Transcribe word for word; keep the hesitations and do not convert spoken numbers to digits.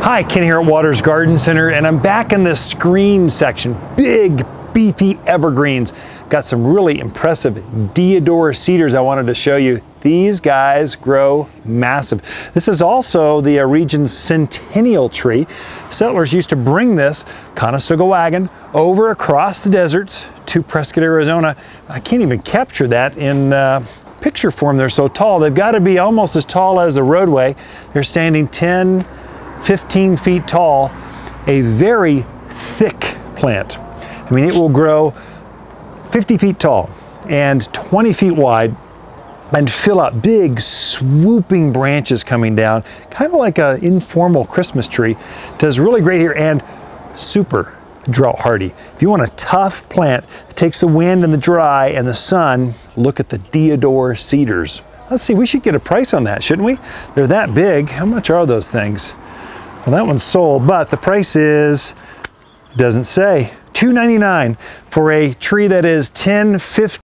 Hi, Ken here at Waters Garden Center, and I'm back in the screen section. Big, beefy evergreens. Got some really impressive deodar cedars I wanted to show you. These guys grow massive. This is also the uh, region's centennial tree. Settlers used to bring this Conestoga wagon over across the deserts to Prescott, Arizona. I can't even capture that in uh, picture form. They're so tall. They've got to be almost as tall as the roadway. They're standing ten, fifteen feet tall. A very thick plant. I mean, it will grow fifty feet tall and twenty feet wide and fill out big swooping branches coming down, kind of like an informal Christmas tree. Does really great here and super drought hardy. If you want a tough plant that takes the wind and the dry and the sun, look at the deodar cedars. Let's see, we should get a price on that, shouldn't we? They're that big. How much are those things? Well, that one's sold, but the price is, doesn't say, two ninety-nine for a tree that is ten, fifteen